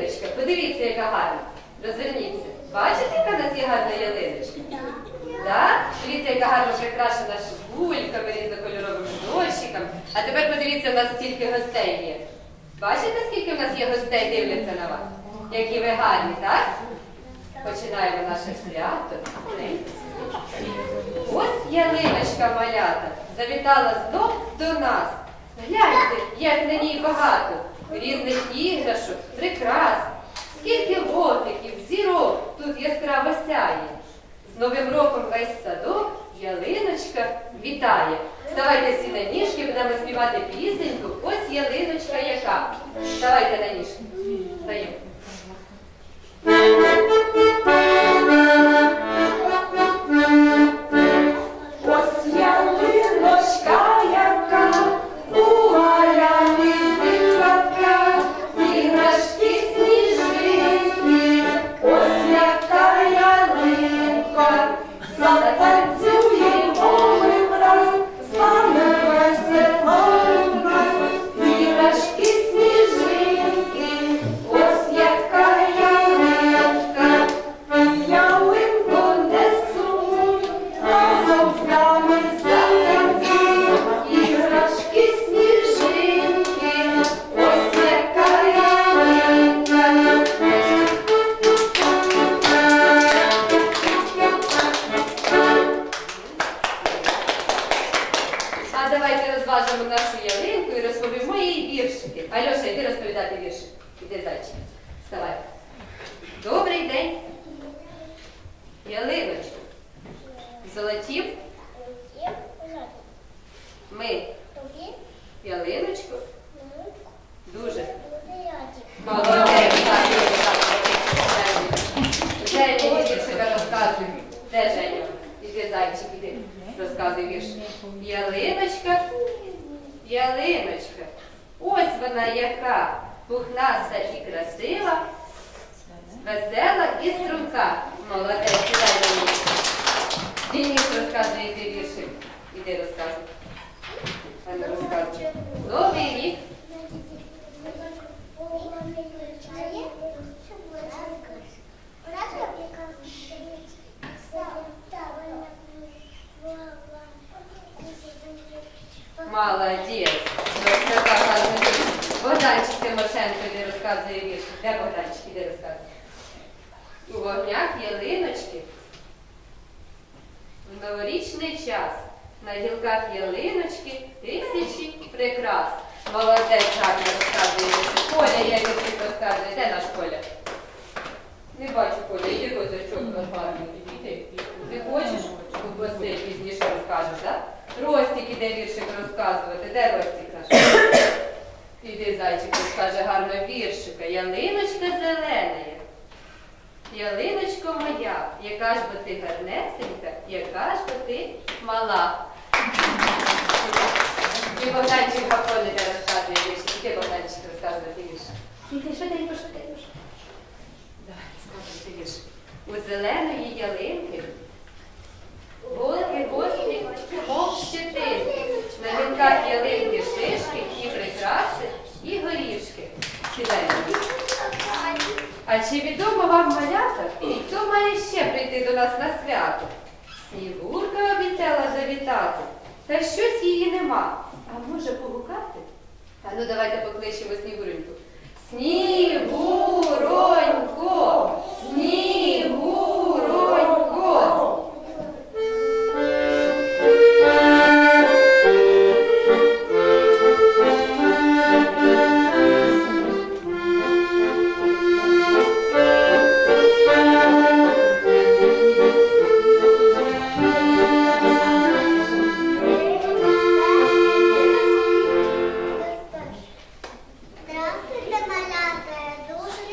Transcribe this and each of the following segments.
ялиночка. Подивіться, яка гарна. Розверніться. Бачите, яка в нас є гарна ялиночка? Так? Дивіться, яка гарно прикрашена шибульками, різнокольоровими дощиками. А тепер подивіться, у нас скільки гостей є. Бачите, скільки в нас є гостей, дивляться на вас? Які ви гарні, так? Починаємо наше свято. Ось ялиночка малята завітала знов до нас. Гляньте, як на ній багато різних іграшок, прикрас. Скільки вогників, зірок тут яскраво сяє. З Новим роком весь садок ялиночка вітає. Вставайте всі на ніжки, будемо співати пісеньку. Ось ялиночка яка. Вставайте на ніжки. Встаємо. Ось ялиночка яка, у галяни сладка, іграшки сніжинки. Ось яка ялинка, затанцюємо ми враз, з вами весело в нас. Іграшки сніжинки, ось яка ялинка, ялинку несуть, разом з нами затанцюй. Іграшки сніжинки, ось яка ялинка. А давайте розважимо нашу ялинку і розповімо їй віршики. Альоша, йди розповідати віршик. Іди, зайчик. Вставай. Добрий день. Ялиночку. Золотів. Ми. Ялиночку. Дуже. Молодець. Так, Женя віршика розказує. Де Женя? Іди, зайчик, іди. Розказуй вірш. Ялиночка, ялиночка, ось вона яка, пухнаста і красива, весела і струнка. Молодець, сідай на місце. Денис розказує, іди віршик. Іди розказуй. Аня розказує. Новий рік. Молодець. Богданчик Тимошенко іде розказує вірш. Де Богданчик іде розказує? У вогнях ялиночки в новорічний час на гілках ялиночки тисячі прикрас. Молодець, гарно розказує вірш. Коля, я віршик розказую. Де наш Коля? Не бачу, Коля, іди козачок гарний. Іди. Ти хочеш? Попроси, пізніше розкажеш, так? Ростик іде віршик розказувати. Де Ростик наш? Іди, зайчик, розкаже гарно віршика. Ялиночка зелена, ялиночко моя, яка ж бо ти гарнесенька, яка ж бо ти мала. І Богданчик Гапон іде розказує віршик. Іди, Богданчик, розказувати віршик. Іди, швиденько. Давай, розказуйте віршик. У зеленої ялинки голки гострі, мов щити, на гілках ялинки шишки і прикраси, і горішки. Сідаємо. А чи відомо вам, малята, хто має ще прийти до нас на свято? Снігурка обіцяла завітати, та щось її нема. А може погукати? А ну давайте покличемо Снігуреньку. Снігуронько! Снігуронько! Здравствуйте, малята, я дуже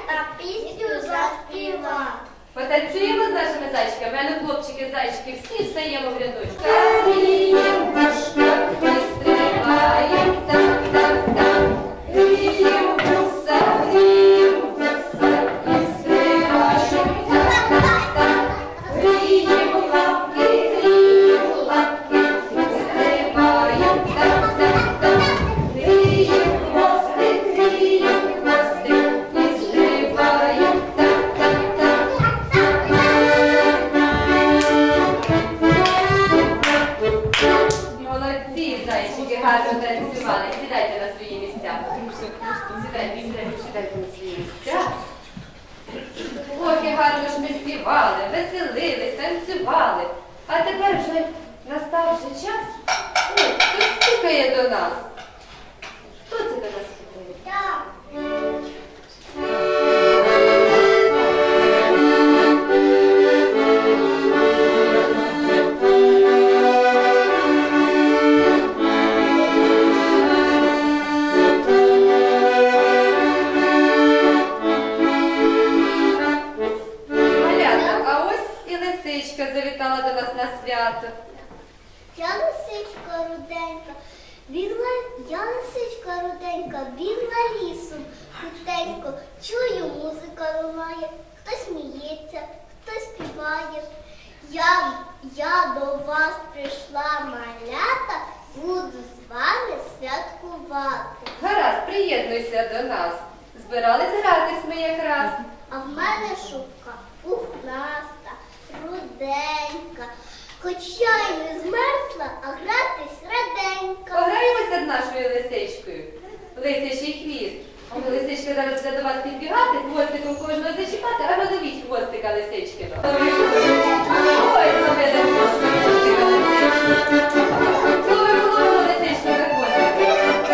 та пісню заспіва. Потанцюємо з нашими зайчиками, а ну, хлопчики, зайчики, всі стаємо в рядочку. Грієм дошка, ми стрибаєм, так. Грієм вуса, і стрибаєм, так. Грієм лапки, ми стрибаєм, так. Грієм хвостик, і стрибаєм, так. Молодці, зайчики, гарно танцювали. Сідайте на свої місця. Сідайте на свої місця. Ох, і гарно ж ми співали, веселились, танцювали. А тепер вже настав вже час. Ой, хтось стукає до нас. Хто це до нас стукає? Так. Малята, а ось і лисичка завітала до нас на свято. Я лисичка руденька, бігла лісом хутенько, чую, музика лунає, хтось сміється, хтось співає. Я до вас прийшла, малята, буду з вами святкувати. Гаразд, приєднуйся до нас. Збирались гратись ми якраз. А в мене шубка пухнаста, руденька, хоч я й не змерзла, а гратись раденька. Пограємося з нашою лисичкою. Лисячий хвіст. Лисичка зараз буде до вас підбігати, хвостиком кожного зачіпати, а ви ловіть хвостика лисичкиного. Ой, зловили хвостика лисички. Ловимо лисичку за хвостик.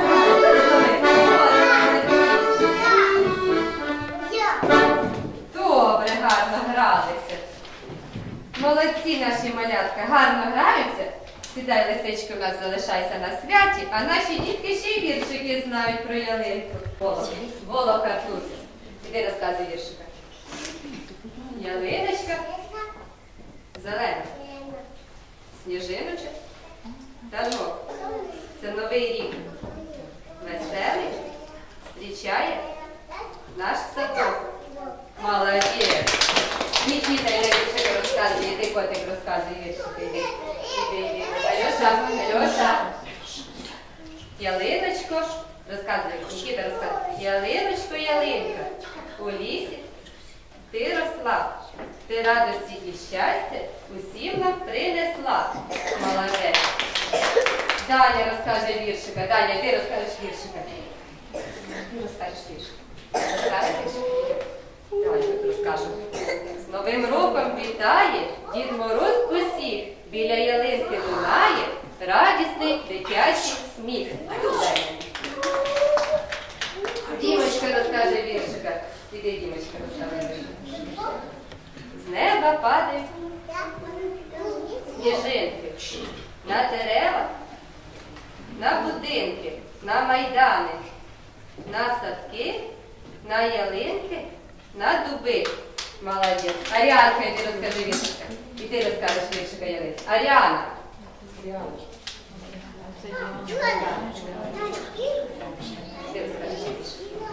Добре, гарно гралися. Молодці наші малятка, гарно граються. Сідай, лисичко, у нас залишайся на святі, а наші дітки ще й віршики знають про ялинку. Волох Артур. Іди розказуй віршика. Ялиночка, зелена, сніжиночок, танок. Це новий рік. Веселий зустрічає наш садок. Молодець. Нікіта і віршики розказує, іди, котик, розказує віршики. Іди. Альоша. Ялиночко, розказує, Нікіта розказує. Ялиночко, ялинка, у лісі ти росла, ти радості і щастя усім нам принесла. Молодець. Даня розкаже віршика. Даня, ти розкажеш віршика. Ти розкажеш віршика. Розкажеш віршика? Давай, я розкажу. З Новим роком вітає Дід Мороз усіх. Біля ялинки лунає радісний дитячий сміх. Дімочка розкаже віршика. Іди, Дімочка, розкаже віршика. З неба падають сніжинки на дерева, на будинки, на майдани, на садки, на ялинки, на дуби. Молодець. Аріанка, іди розкажи віршика. І ти розкажеш віршика ялинці. Аріана. Ти розкажеш віршика.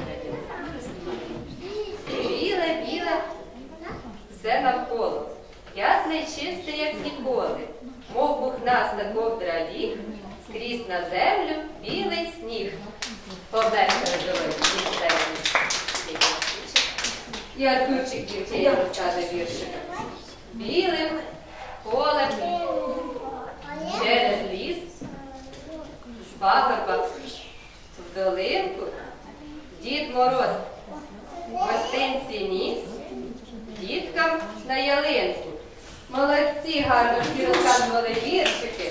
Біле, все навколо. Ясне й чисте, як ніколи. Мов пухнаста ковдра ліг, скрізь на землю білий сніг. Поблескали здоров'я. І Артурчик дівчині розкаже віршика. Білим полем через ліс, з пагорба в долинку, Дід Мороз в гостинці ніс діткам на ялинку. Молодці, гарно всі розказували віршики.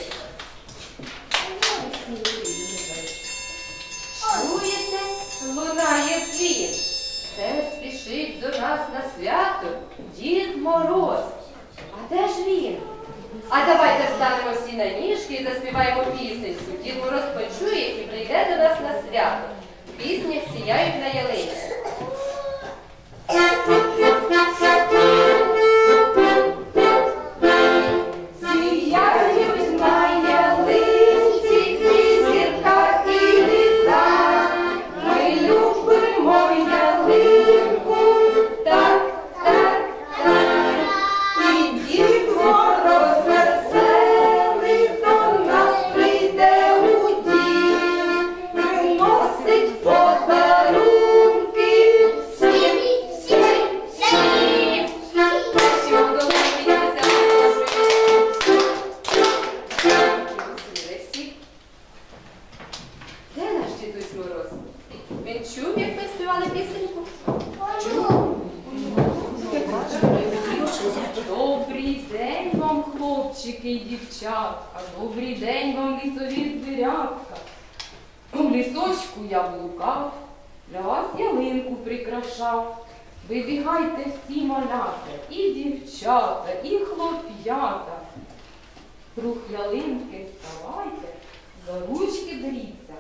Чуєте, лунає дзвін. Це спішить до нас на свято Дід Мороз. А де ж він? А давайте встанемо всі на ніжки і заспіваємо пісеньку. Дід Мороз почує і прийде до нас на свято. В піснях сіяють на ялинці. хлопчики й дівчатка, добрий день вам, лісові звірятка. У лісочку я блукав, для вас ялинку прикрашав. Вибігайте всі малята, і дівчата, і хлоп'ята. Круг ялинки вставайте, за ручки беріться.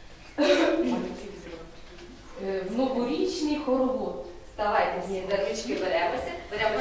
В новорічний хоровод. Вставайте всі, за ручки беремося.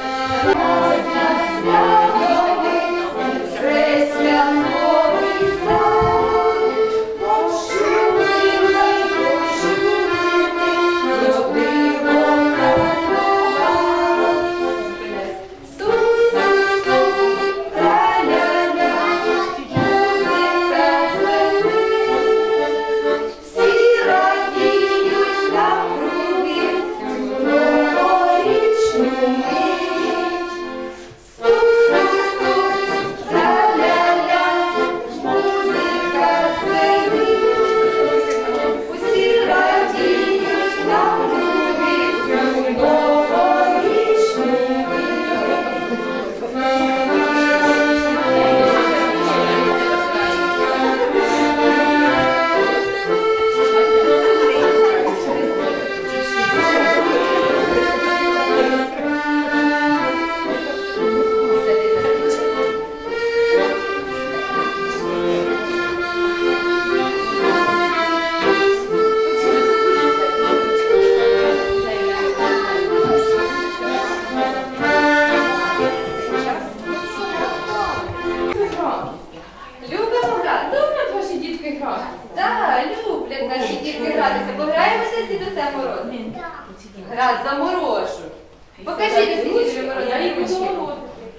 Так, люблять наші дітки гратися. Пограємося з Дідусем Морозом? Гра заморожу. Покажіть усі Дідусю Морозу ручки.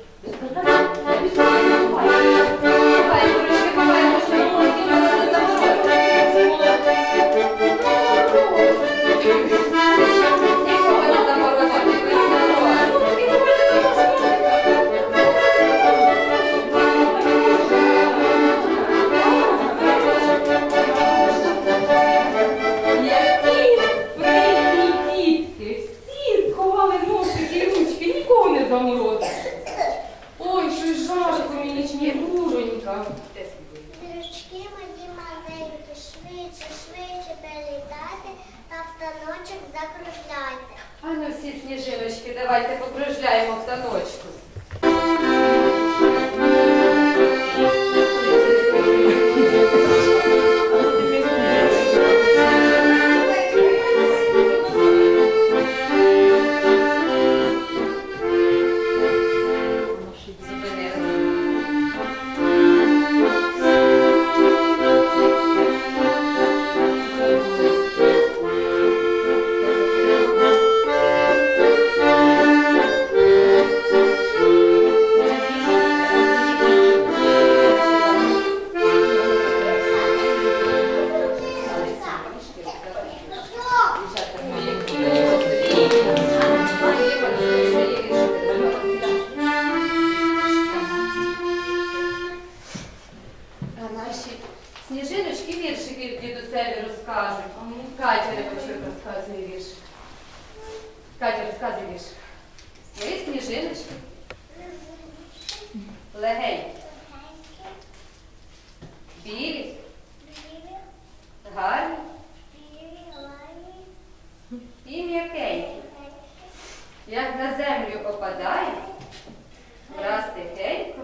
Давай, ручки ховаємо, що Дідусю Морозу заморозу. Нікого не заморозив, Дідусю Мороз. Ой, щось жарко мені, Снігуренька. Зірочки мої маленькі, швидше, швидше перелітайте, та в таночок закружляйте. А ну всі сніжиночки, давайте покружляємо в таночку. Сніжиночки віршики дідусеві розкажуть. Катя Репачук розказує вірш. Катя, розказує вірш. Ви сніжиночки. Легенькі. Білі. Гарні. І м'якенькі. Як на землю опадає, враз тихенько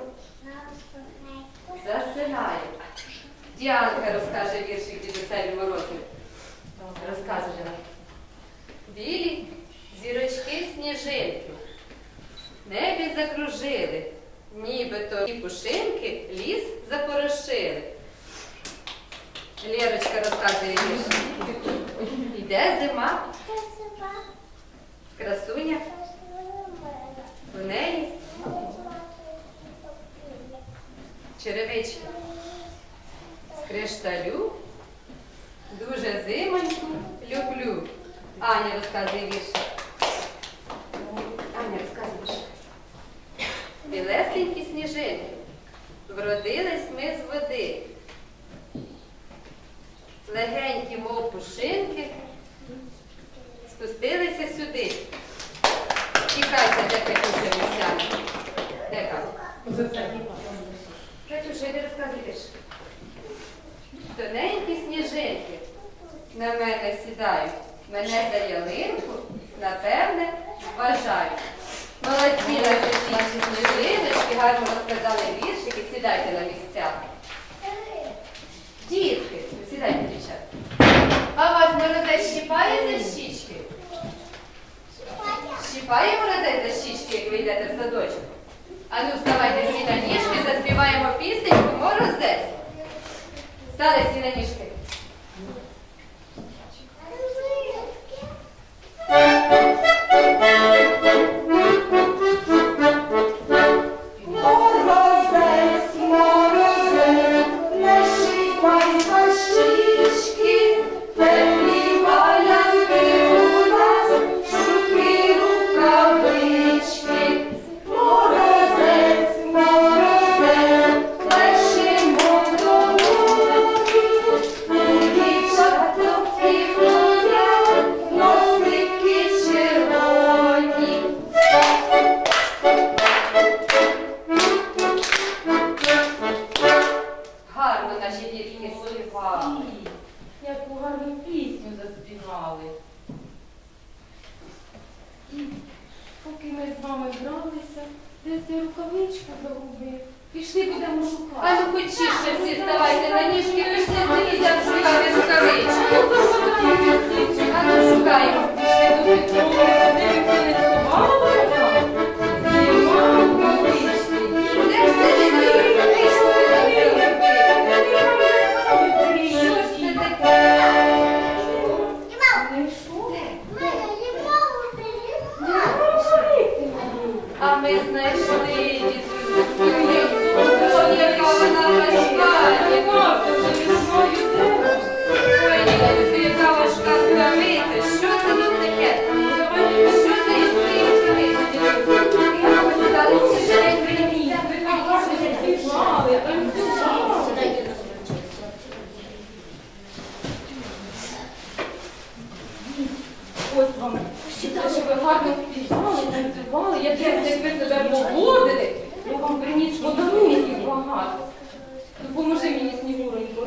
засинає. Діанка розкаже віршик Дідусеві Морозу. Розказує. Білі зірочки сніжинки в небі закружили, нібито і пушинки ліс запорошили. Лєрочка розказує віршик. Іде зима, красуня, в неї черевички з кришталю, дуже зимоньку люблю. Аня розказує віршик. Аня розказує віршик. Білесенькі сніжинки, вродились ми з води. Легенькі, мов пушинки, спустилися сюди. І Катя, де Катюша Місяна? Де Катя? ти розказуєш? Тоненькі сніжинки на мене сідають, мене за ялинку, напевне, вважають. Молодці наші сніжиночки, гарно розказали віршики, сідайте на місця. Дітки, сідайте, дівчата. А вас морозець щіпає за щічки? Щіпає морозець за щічки, як ви йдете в садочок? А ну, вставайте всі на ніжки, заспіваємо пісеньку «Морозець». Стали всі на ніжки. Морозець, морозець, не щіпай за щічки, теплі валянки у нас, шубки, рукавички. Морозець, морозець, лещимо долоні, у дівчаток півдня, носики червоні. Гарно наші дітки співали. Яку гарну пісню заспівали. І поки ми з вами гралися, десь я рукавичку загубив. Пішли будемо А шукати. ну хочіше всі вставайте на ніжки, пішли сидіть, шукати рукавички. А ну шукаємо. Пішли до Петрова, дивимося, не сховала вона. Нема рукавички. Де ж ти твої рукавичку загубили? Що ж це таке? Знайшов? А ми знайшли дітей. О, яка вона важка. Ой, дідусь, яка важка рукавиця. Що це тут таке? Що це із твоєї рукавиці? Я посідала всі живі. Ось вам. Щоб ви гарно співали, танцювали, як ви себе поводили, я вам приніс подарунків багато. Допоможи мені, Снігуренько,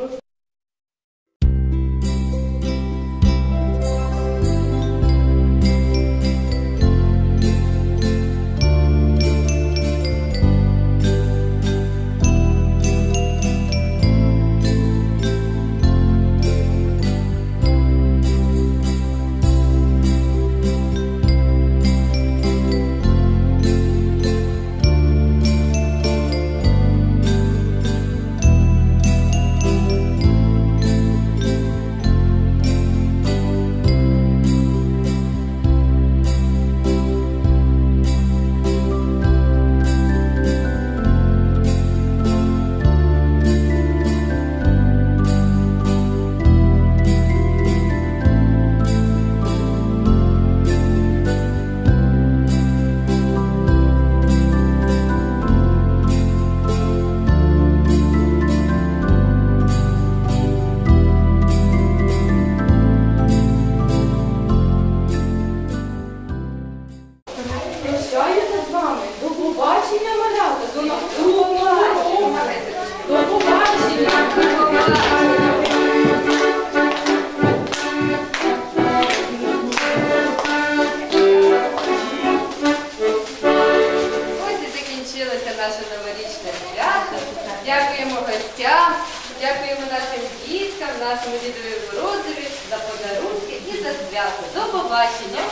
прощаюся з вами. До побачення, малята. До побачення. До побачення. Ось і закінчилося наше новорічне свято. Дякуємо гостям, дякуємо нашим діткам, нашому Дідові Морозові за подарунки і за свято. До побачення!